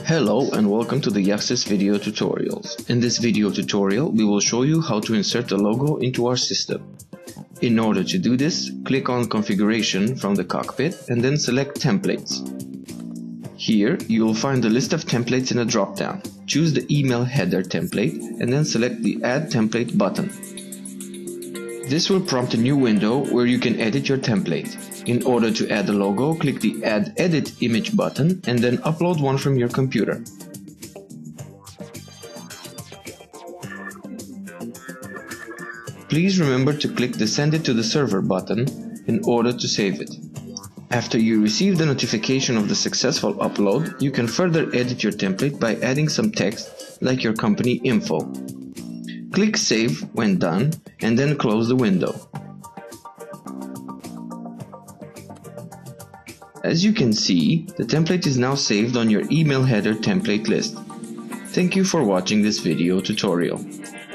Hello and welcome to the Yaxis video tutorials. In this video tutorial, we will show you how to insert a logo into our system. In order to do this, click on Configuration from the cockpit and then select Templates. Here, you will find a list of templates in a drop-down. Choose the email header template and then select the Add Template button. This will prompt a new window where you can edit your template. In order to add a logo, click the Add Edit Image button and then upload one from your computer. Please remember to click the Send it to the server button in order to save it. After you receive the notification of the successful upload, you can further edit your template by adding some text like your company info. Click Save when done and then close the window. As you can see, the template is now saved on your email header template list. Thank you for watching this video tutorial.